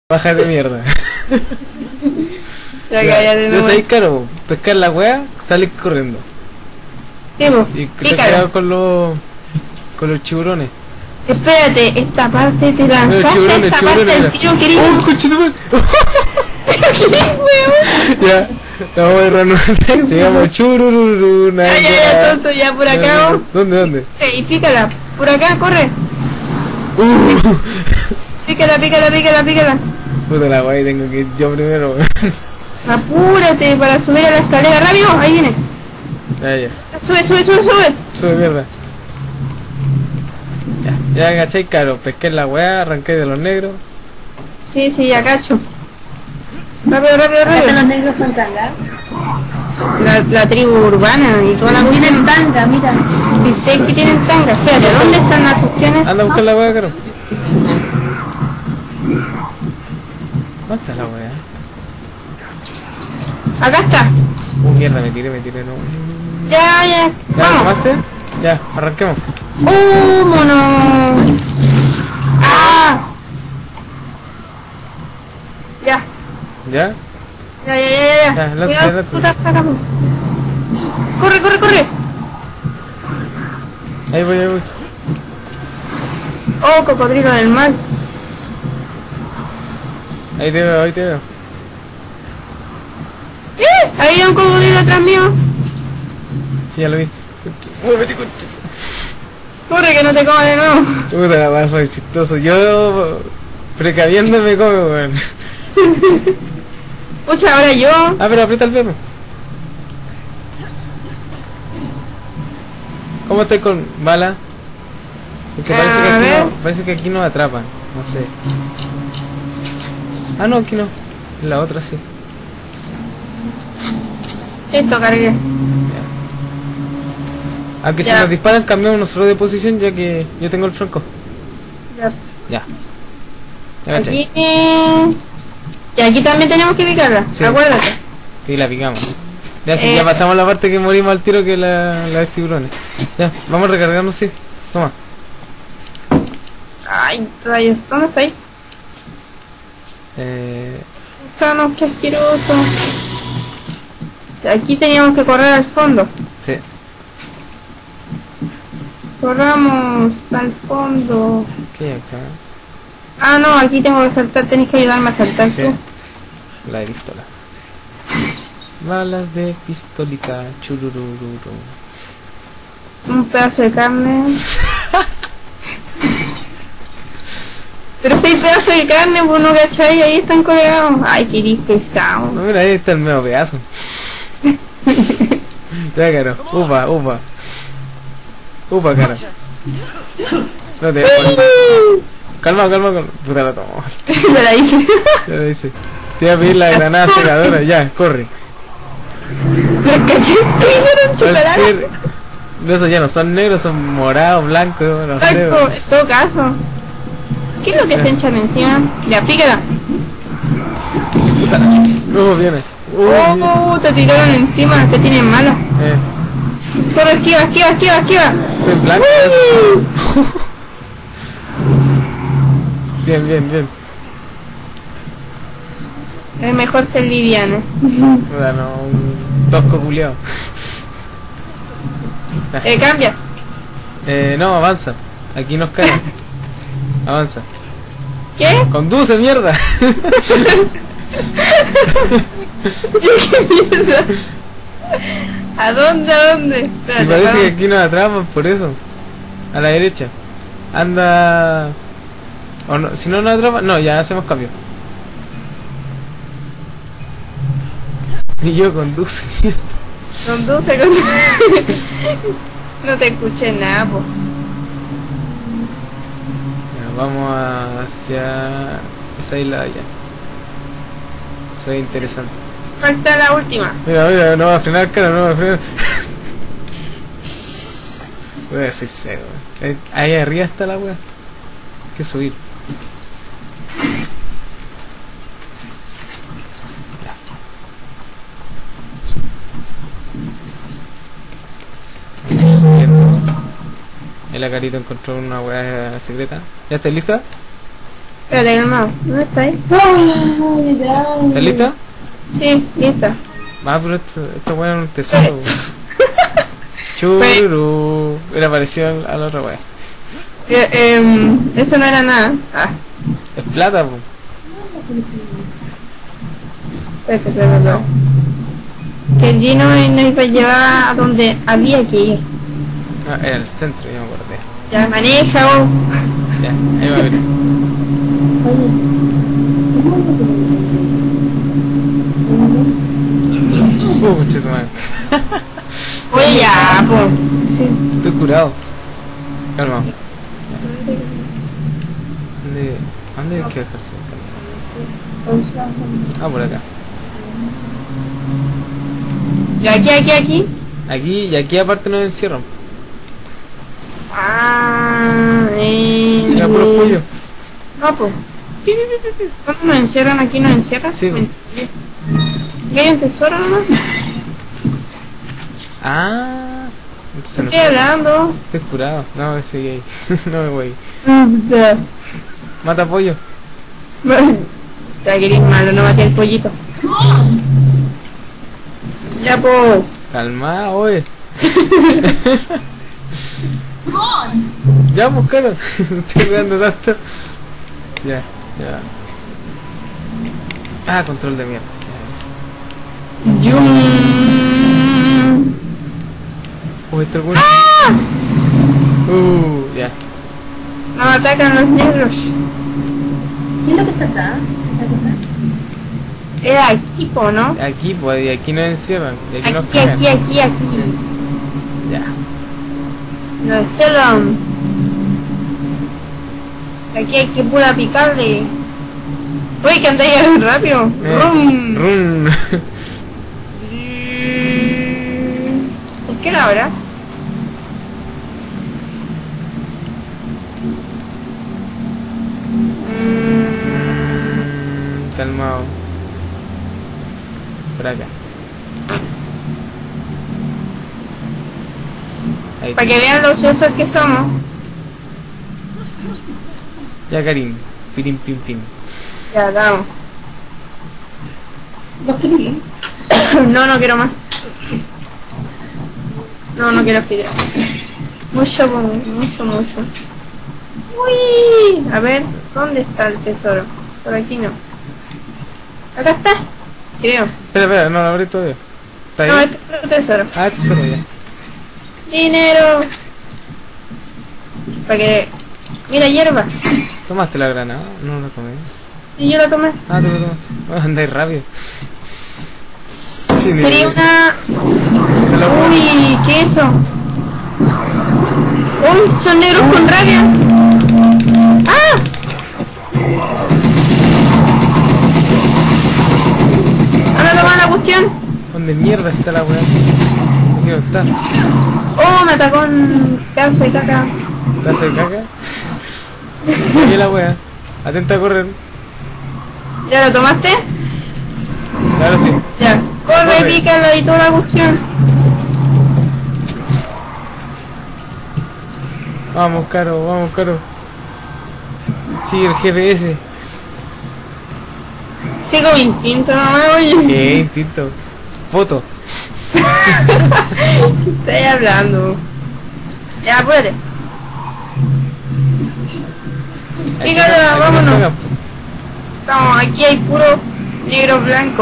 Baja de mierda. Ya, cállate, Yo no. soy caro, pescar la wea, sale corriendo. Sí, pues, Y pícalo. con los chiburones. Espérate, esta parte te lanzaste, chiburones, esta chiburones, parte mira. del tiro querido. ¡Oh, conchetumare! ¿Qué, weón? Ya, vamos a errar se llama churururu. Ya, tonto, ya por acá. ¿No? ¿Dónde? Y pícala, por acá, corre. Pícala. Puta la wea, tengo que ir yo primero. Apúrate para subir a la escalera, rápido, ahí viene. Ya. Sube. Sube mierda. Ya cachai, caro, pesqué la wea, arranqué de los negros. Sí, ya cacho. Rápido. Los negros son tangas. La tribu urbana y toda la Tienen tanga, mira. Sí, sé que tienen tanga. Espérate, ¿dónde están las cuestiones? Anda a buscar la wea, caro. ¿Dónde está la wea? Acá está. Mierda, me tiré, no. Ya. ¿Ya lo Vamos. tomaste? Ya, arranquemos. Mono. ¡Ah! Ya. ¿Ya? Ya. Ya, lánzate, Cuidado, lánzate. puta, sácame. Corre. Ahí voy. Oh, cocodrilo del mar. Ahí te veo. Ahí hay un cocodrilo atrás mío. Sí, ya lo vi. Muévete, concha. Corre que no te coma de nuevo. Puta la wea, fue chistoso. Yo, precaviéndome, come, weón. Pucha, ahora yo. Ah, pero aprieta el bebé. ¿Cómo estoy con bala? Porque A ver. parece que aquí nos atrapan. No sé. Ah, no, aquí no. La otra sí. Listo, cargué. Aunque si Ya. nos disparan, cambiamos nosotros de posición, ya que yo tengo el franco. Ya. Ya. Ya, cachai. Aquí. Y aquí también tenemos que picarla. Sí. Acuérdate. Sí, la picamos. Ya, sí, ya pasamos la parte que morimos al tiro, que la de tiburones. Ya, vamos a recargarnos, sí. Toma. Ay, rayos. ¿Dónde está ahí? Gusanos, qué asqueroso. Aquí teníamos que correr al fondo. Sí. Corramos al fondo. ¿Qué hay acá? Ah, no, aquí tengo que saltar. Tenés que ayudarme a saltar Sí. tú. La de pistola. Balas de pistolita, chururururu. Un pedazo de carne. Pero 6 pedazos de carne, pues no cachai, ahí están colgados. Ay, que eres pesado. No, mira, ahí está el medio pedazo. Ya, caro. Upa, caro. No te Calma. Puta la tomo. Me la hice. Ya le dice. Te voy a pedir la granada secadora. Ya, corre. Me caché. ¿Qué hicieron chocolate? Esos ya no son negros, son morados, blancos, no sé. Exacto, en todo caso. ¿Qué es lo que se echan encima? Ya, pícala. Viene. Oh, te tiraron encima, te tienen mala. Eh, Solo esquiva. soy blanco. Bien. Es mejor ser liviana. Puta, no, un tosco culiao. Cambia. No, avanza. Aquí nos caen. Avanza. ¿Qué? Conduce, mierda. ¿Qué mierda? ¿A dónde? Si Espérate, parece que vamos. aquí nos atrapan, por eso. A la derecha. Anda. O no, si no nos atrapan, no, ya hacemos cambio. Y yo conduce, mierda. Conduce. No te escuché nada, po. Ya, vamos hacia esa isla de allá. Soy interesante. Falta la última. Mira, no va a frenar, cara, no va a frenar. Voy a ser cero. Ahí arriba está la wea. Hay que subir. Ahí la carita encontró una wea secreta. ¿Ya estás lista? Espérate, calmado. ¿Dónde está ahí? ¿Estás lista? Sí, lista. Ah, pero esto bueno es un tesoro. Chururu. Era parecido a la otra wea. Eso no era nada. Ah, Es plata, po. espérate. Que el Gino nos iba a llevar a donde había que ir. Ah, era el centro, ya me acordé. Ya maneja vos. Ya, ahí va a ver. Conche tu madre. Oye, ya, po. Sí. Estoy curado. Calma. ¿Dónde hay que dejarse? Ah, por acá. Y aquí. Aquí y aquí aparte nos encierran. Ah, Mira, por los pollos. No, pues. ¿Cuándo nos encierran? ¿Aquí nos encierran? Sí, po. ¿Y hay un tesoro nomás? Ah. Entonces no Estoy hablando. estoy curado. No, ese gay. No me voy. Ya, Mata pollo. que eres malo, no maté el pollito. Ya, po. Calma, oye. Ya, pues, cara. Estoy cuidando tanto. Ya. Ah, control de mierda. Ya, eso. Yum. Esto es bueno. Ya. Nos atacan los negros. ¿Quién es lo que está acá? Era equipo, ¿no? Aquí, pues, y aquí nos encierran. Y aquí nos Aquí. cagan. Ya. Nos encierran. Aquí hay que pura picarle. Uy, que andáis rápido. Rum. Rum. ¿Por qué la hora? Calmado. Por acá. Ahí. Para que vean los osos que somos. Ya, Karim. Pirim, pim, pim. Ya, vamos. ¿Vos querés? No quiero más. No quiero fideos. Mucho. Uy, a ver, ¿dónde está el tesoro? Por aquí no. Acá está. Creo. Espera, no lo abrí todavía. ¿Está ahí? No, este es otro tesoro. Ah, tesoro ya. Dinero. Para que... Mira, hierba. ¿Tomaste la granada? No la tomé. Sí, yo la tomé. Ah, tú lo tomaste. Andáis rápido. Sí, Quería una... Me lo voy. Uy, ¿qué es eso? Uy, son negros con rabia. ¡Ah! Ahora toma la cuestión. ¿Dónde mierda está la weá? Aquí no está. Oh, me atacó un pedazo de caca. ¿Pedazo de caca? Aquí la weá. Atenta a correr. ¿Ya lo tomaste? Claro, sí. Ya. Corre, Corre. pícala y toda la cuestión. Vamos, Caro. Sigue el GPS. Sigo mi instinto, no me oye. ¿Qué instinto? Foto. Estoy hablando. Ya, apúrate. Aquí Pícala, no- aquí no vámonos. pagan. Estamos, aquí hay puro negro blanco.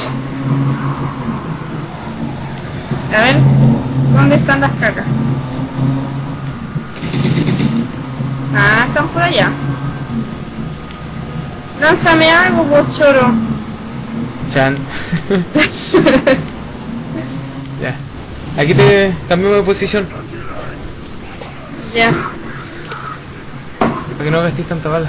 A ver, ¿dónde están las cacas? Ah, están por allá. Lánzame algo, bochoro. Chan. Ya. Aquí te cambiamos de posición. Ya. Para que no gastes tanta bala.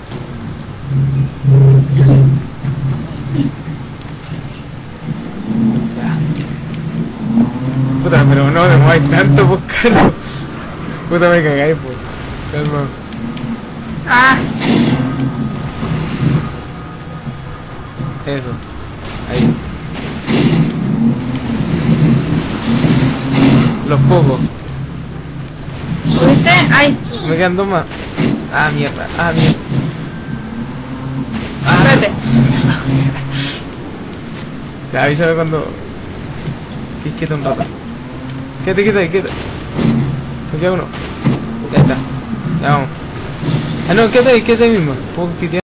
Ya. Puta, pero no te mueváis tanto, pues, Caro. Puta, me cagáis, pues. Calma. Ah, Eso. Ahí. Los pocos. ¿viste? Ay, Me quedan dos más. Ah, mierda. Espérate. Ya, avísame cuando... Quédate un rato. Quédate. Me queda uno. Ya está. Ya vamos. Ah, no, quédate ahí mismo. Puedo pitear.